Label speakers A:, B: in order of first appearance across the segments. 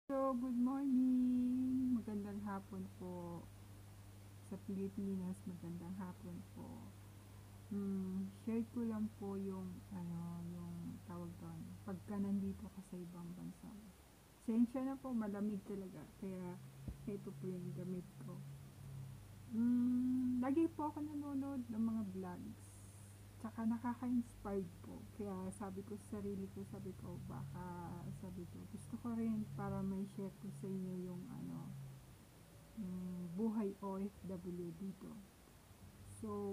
A: So, good morning! Magandang hapon po sa Pilipinas. Magandang hapon po. Share ko lang po yung tawag doon. Pagka nandito ka sa ibang bansa. Sensya na po, malamig talaga. Kaya, ito po yung gamit ko. Lagi po ako nanonood ng mga vlogs. Tsaka nakaka-inspired po. Kaya sabi ko sa sarili ko, sabi ko, gusto ko rin para may share ko sa inyo yung buhay OFW dito. So,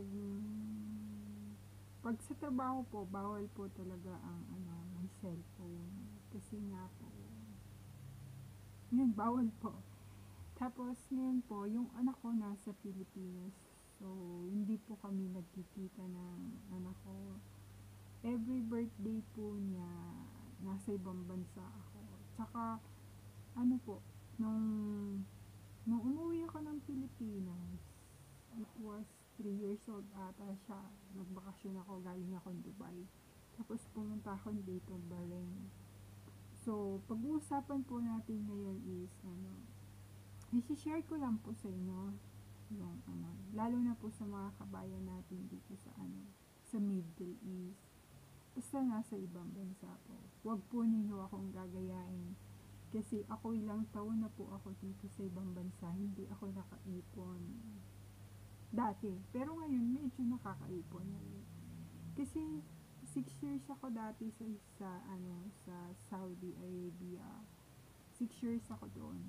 A: pag sa trabaho po, bawal po talaga ang may cellphone. Kasi nga po, yun, bawal po. Tapos ngayon po, yung anak ko nasa Pilipinas. So, hindi po kami nagkikita ng anak ko. Every birthday po niya, nasa ibang bansa ako. Tsaka, ano po, nung umuwi ako ng Pilipinas, it was 3 years old ata siya. Nagbakasyon ako, galing ako Dubai. Tapos pumunta ako dito, Bahrain. So, pag-uusapan po natin ngayon is, i-share ko lang po sa inyo yung lalo na po sa mga kabayan natin dito sa Middle East. Basta nasa ibang bansa po. Huwag po ninyo akong gagayain. Kasi ako ilang taon na po ako dito sa ibang bansa, hindi ako nakaipon. Dati. Pero ngayon, medyo nakakaipon na rin. Kasi 6 years ako dati sa Saudi Arabia. 6 years ako doon.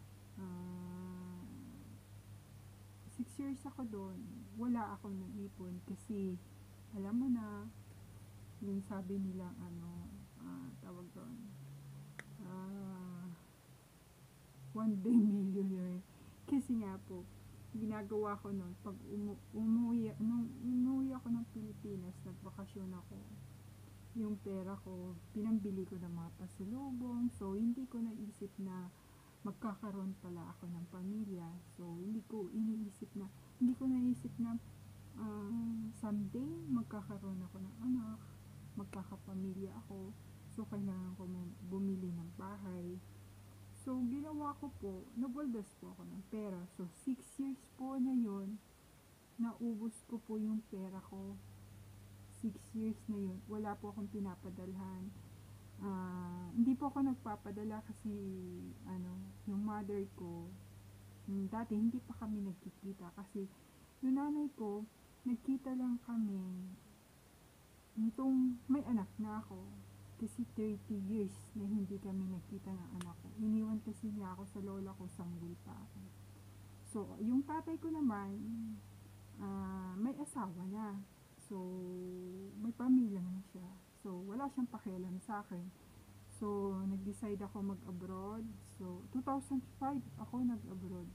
A: 6 years ako doon. Wala akong naipon kasi alam mo na yung sabi nila tawag doon, one day millionaire. Kasi nga po, ginagawa ko noon, pag umuwi ako ng Pilipinas, nagbakasyon ako, yung pera ko, pinambili ko ng mga pasalubong. So, hindi ko naisip na magkakaroon pala ako ng pamilya. So, hindi ko naisip na someday magkakaroon ako ng anak, magkakapamilya ako. So, kailangan ko bumili ng bahay. So, ginawa ko po, nagwaldas po ako ng pera. So, 6 years po na yun, naubos ko po yung pera ko. 6 years na yun, wala po akong pinapadalhan. Hindi po ako nagpapadala kasi, yung mother ko, dati hindi pa kami nagkikita. Kasi, yung nanay ko, nagkita lang kami nitong may anak na ako. Kasi 30 years na hindi kami nagkita ng anak ko. Iniwan kasi niya ako sa lola ko, sanggol pa ako. So, yung tatay ko naman, may asawa na. So, may pamilya na siya. So, wala siyang pakialam sa akin. So, nag-decide ako mag-abroad. So, 2005 ako nag-abroad.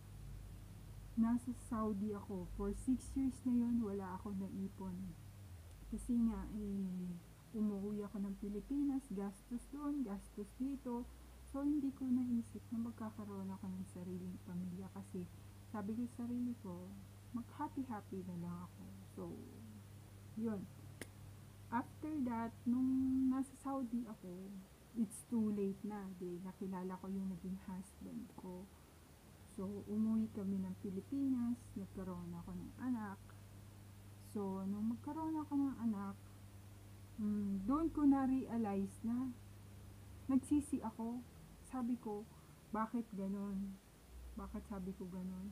A: Nasa Saudi ako. For 6 years na yun, wala akong naipon. Kasi nga, umuwi ako ng Pilipinas, gastos doon, gastos dito. So, hindi ko naisip na magkakaroon ako ng sariling pamilya kasi sabi ko sa sarili ko, mag-happy-happy na lang ako. So, yun. After that, nung nasa Saudi ako, it's too late na. Nakilala ko yung naging husband ko. So, umuwi kami ng Pilipinas, nagkaroon ako ng anak. So, nung magkaroon ako ng anak, doon ko na-realize na nagsisi ako. Sabi ko, bakit ganon? Bakit sabi ko ganon?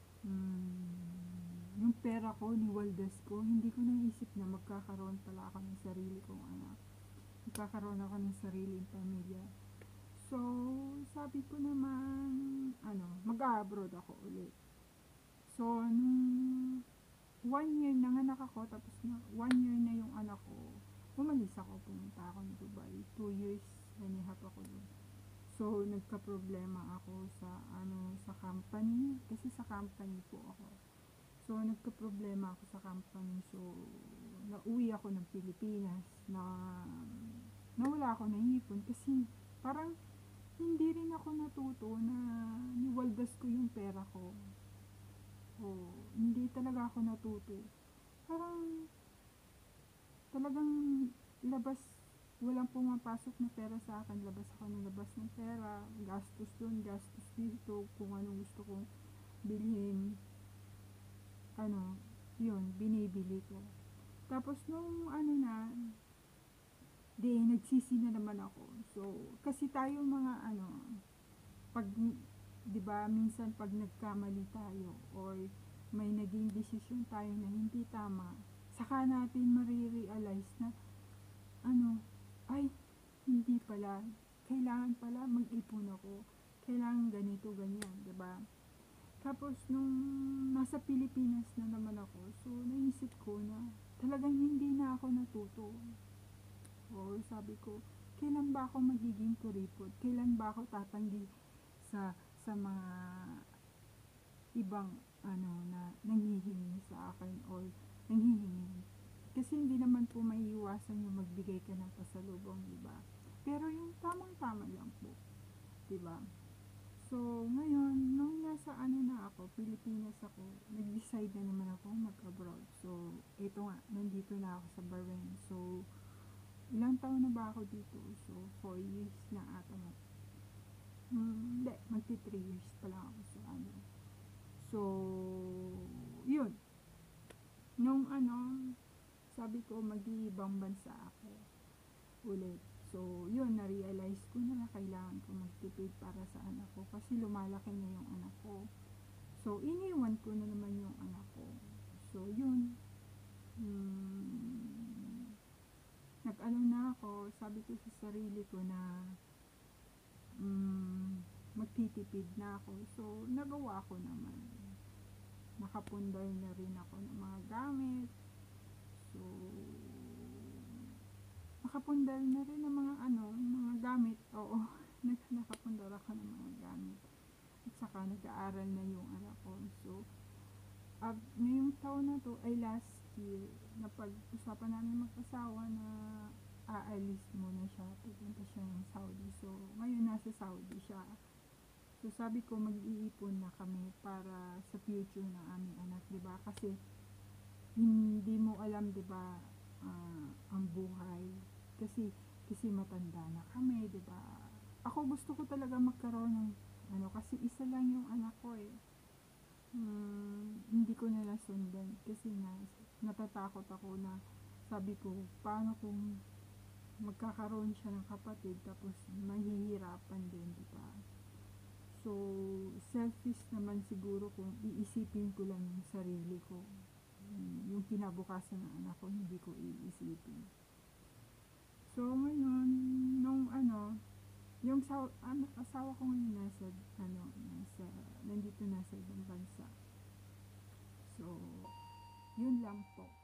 A: Yung pera ko, niwaldas ko, hindi ko naisip na magkakaroon pala ako ng sarili kong anak. Magkakaroon ako ng sariling pamilya. So, sabi ko naman, mag-abroad ako ulit. So, nung 1 year nanganak ako, tapos 1 year na yung anak ko, umalis ako, pumunta ako ng Dubai. 2 years and a half ako doon. So, nagka-problema ako sa company, kasi sa company po ako. So, nagka-problema ako sa company. So, nauwi ako ng Pilipinas na wala ako naipon kasi parang hindi rin ako natuto na niwaldas ko yung pera ko. Hindi talaga ako natuto. Parang talagang labas walang pumapasok na pera sa akin, labas ako ng labas ng pera, gastos dun, gastos dito, kung anong gusto kong bilhin, ano, yun, binibili ko. Tapos nung ano na, nagsisi na naman ako. So, kasi tayo mga ano, pag, di ba, minsan pag nagkamali tayo, or may naging desisyon tayo na hindi tama, saka natin marirealize na, ano, ay, hindi pala, kailangan pala mag-ipon ako, kailangan ganito, ganyan, di ba? Tapos, nung nasa Pilipinas na naman ako, so, naisip ko na, talagang hindi na ako natuto. O sabi ko, kailan ba ako magiging kuripot? Kailan ba ako tatanggi sa mga ibang ano na nanghihingi sa akin or nanghihingi? Kasi hindi naman po maiiwasan yung magbigay ka ng pasalubong, di ba? Pero yung tamang-tama lang po, di ba? So, ngayon, nung nasa ano na ako, Pilipinas ako, nag-decide na naman ako mag-abroad. So, ito nga, nandito na ako sa Bahrain. So, ilang taon na ba ako dito? So, 4 years na ata mo. Hindi, magti 3 years pa lang ako sa ano. So, yun. Nung ano, sabi ko mag-iibang bansa ako ulit. So, yun, na-realize ko na kailangan ko magtipid para sa anak ko kasi lumalaki na yung anak ko. So, iniwan ko na naman yung anak ko. So, yun. Nag-ano na ako, sabi ko sa sarili ko na magtitipid na ako. So, nagawa ko naman. Nakapundar na rin ako ng mga gamit. So, nakapundar na rin ng mga ano, mga gamit. Oo, nakapundar ako ng mga gamit. At saka nag-aaral na yung anak ko. So, ngayong taon na to ay last year, napag-usapan namin mag-asawa na aalis muna siya, pupunta siya ng Saudi. So, ngayon nasa Saudi siya. So, sabi ko mag-iipon na kami para sa future ng aming anak, 'di ba? Kasi hindi mo alam, 'di ba, ang buhay. Kasi matanda na kami, 'di ba? Ako gusto ko talaga magkaroon ng ano kasi isa lang yung anak ko eh. Hindi ko na nasundan kasi nga natatakot ako na sabi ko paano kung magkakaroon siya ng kapatid tapos mahihirapan din, di ba? So, selfish naman siguro kung iisipin ko lang yung sarili ko. Yung kinabukasan ng anak ko, hindi ko iisipin. So, ngayon, nung ano, yung asawa ko ngayon nandito na sa ibang bansa. So, yun lang po.